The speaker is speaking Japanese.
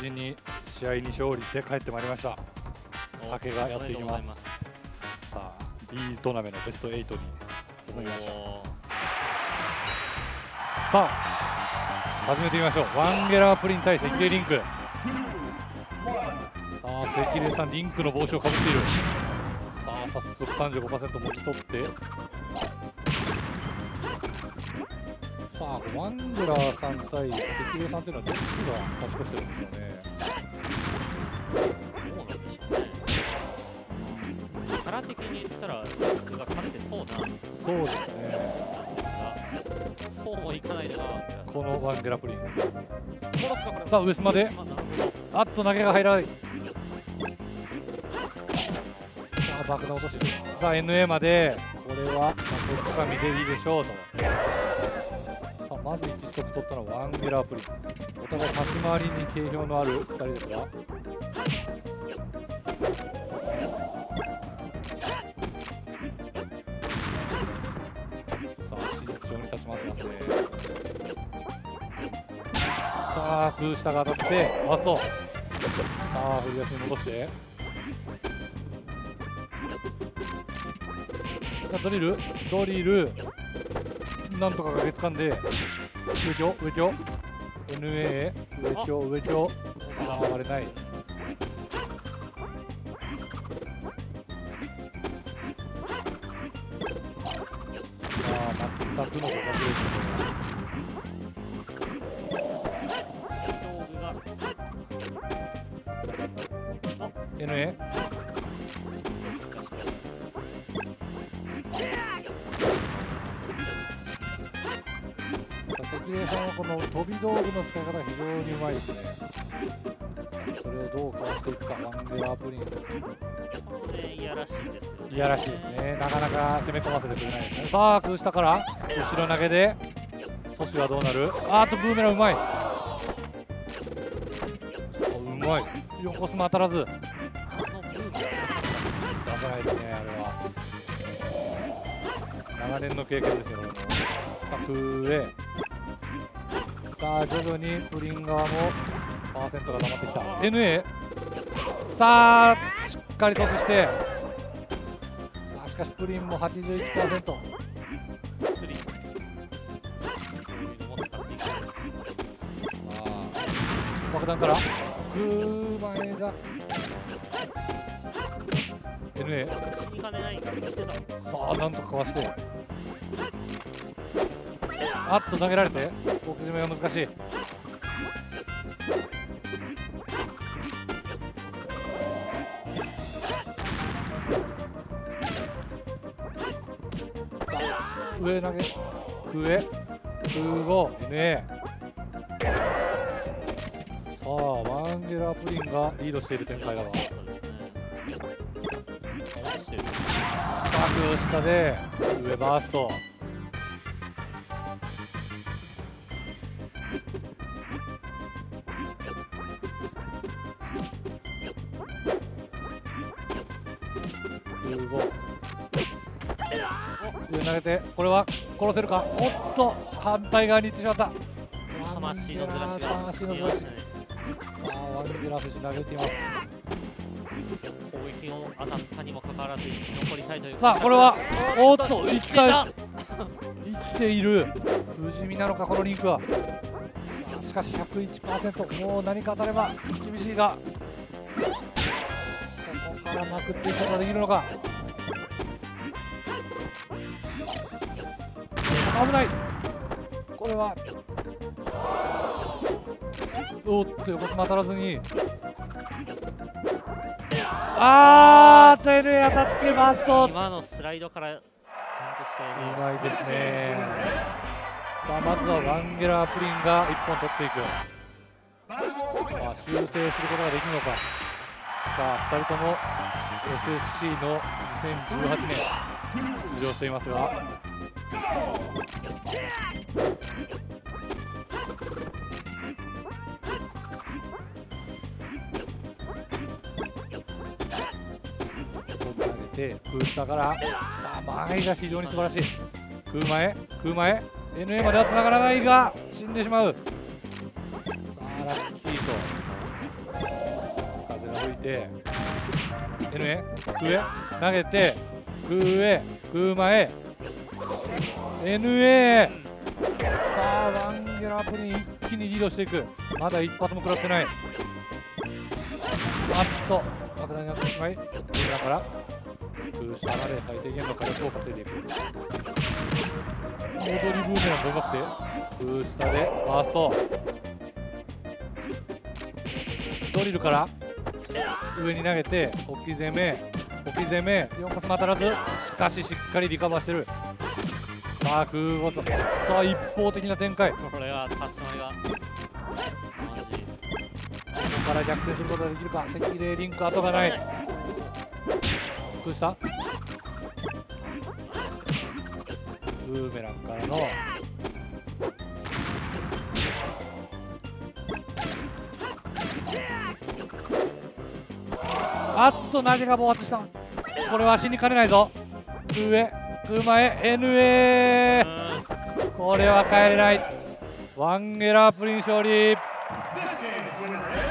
事に試合に勝利して帰ってまいりました。竹がやっていきます。さあ B トーナメントベスト8に進みました。さあ始めてみましょう。ワンゲラープリン対関根リンク。さあ関根さんリンクの帽子をかぶっている。さあ早速 35% もぎ取って、さあワンゲラーさん対関根さんというのはどっちが勝ち越してるんでしょうね。 どうなんでしょうね。キャラ的に言ったら僕が勝ってそうな、 そうですね。 なんですが、そうもいかないでな。 このワンゲラプリン。 殺すかこれ。 さあ上島で、あっと投げが入らない。さあ爆弾落として、さあ NA まで、これは手つかみでいいでしょうと。さあまず1ストップ取ったのはワンゲラプリン。お互い立ち回りに定評のある2人ですが、さあ慎重に立ち回ってますね。さあ空下が当たってファースト。さあ振り出しに戻して、さあドリルなんとか駆けつかんで、上京 NA 上京、さあ割れない。さあ全くの互角ですね。NA 関根さんはこの飛び道具の使い方が非常にうまいですね。それをどうかわしていくか。ワンゲラープリン、 いやらしいですよね。 いやらしいですね。なかなか攻め込ませてくれないですね。さあ空下から後ろ投げで阻止はどうなる。あーとブーメランうまい。そううまい。横スマ当たらず。出せないですね、あれは。長年の経験ですよ、これも。さあ空へ、さあ徐々にプリン側もパーセントが溜まってきた。 NA さあしっかり阻止して、さあしかしプリンも 81%。 スリーも使っていく。 爆弾から空前が NA 死にかねないから来てた。 さあなんとかかわして、あっと投げられて奥締めが難しい。さあ上投げ空へ空後 NA。 さあワンゲラプリンがリードしている展開だわ。 そうですね。落ちてる。 さあ空下で上バースト。上投げて、これは殺せるか。おっと反対側に行ってしまった。 魂のずらしが魂のずらし。さあワンゲラ選手投げています。 攻撃を当たったにもかかわらず生き残りたいという。 さあこれはおっと生きている不死身なのかこのリンクは。さあしかし 101%、 もう何か当たれば厳しいが、ここからまくっていくことができるのか。危ない。これはおっと横スマ当たらずに、あーっと NA 当たってバースト。 今のスライドからちゃんとしてうまいですね。さあまずはワンゲラープリンが1本取っていく。さあ修正することができるのか。さあ2人とも SSC の2018年出場していますが、空下からさあ前が非常に素晴らしい。空前 NA まではつながらないが死んでしまう。さあラッキーとて N へ上投げて上前 NA さあワンゲラプリン一気にリードしていく。まだ一発も食らってない。あっと爆弾になってしまいブーラからブースターまで最低限の火力を稼いでいく。戻りブーメランがうまくてブースターでファーストドリルから上に投げて置き攻め4発も当たらず、しかししっかりリカバーしてる。さあ空母さあ一方的な展開。 これは立ち回りが凄まじい。 ここから逆転することができるか。赤霊リンク後がない。どうしたブーメランからのあっと投げが暴発した。これは死にかねないぞ。上前 NA これは帰れない。ワンゲラープリン勝利。